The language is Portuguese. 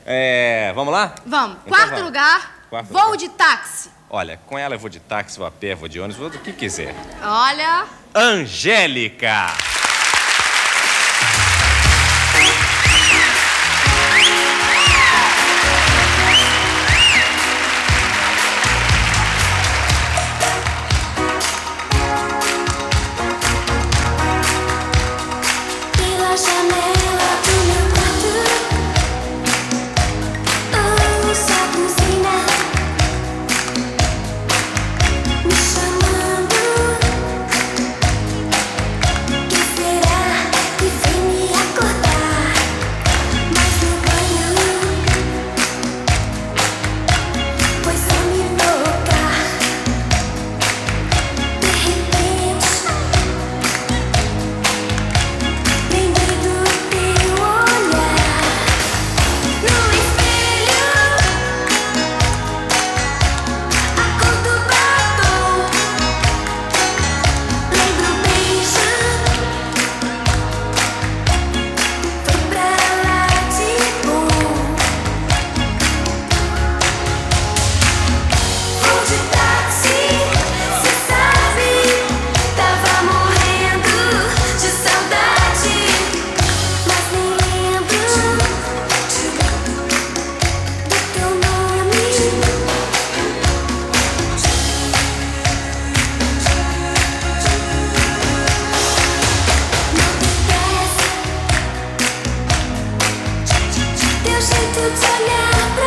Vamos lá? Vamos. Então Quarto vamos. lugar, Quarto vou lugar. de táxi. Olha, com ela eu vou de táxi, vou a pé, vou de ônibus, vou do que quiser. Olha... Angélica! Pela janela do meu quarto, ouço a buzina me chamando. Que será que vem me acordar? Mas no banho foi só me tocar. De repente lembrei do teu olhar no espelho, a cor do batom. Lembro o beijo, foi pra lá de bom. Vou de táxi, cê sabe, tava morrendo de saudade, mas nem lembro do teu nome. Não me desce teu jeito de olhar pra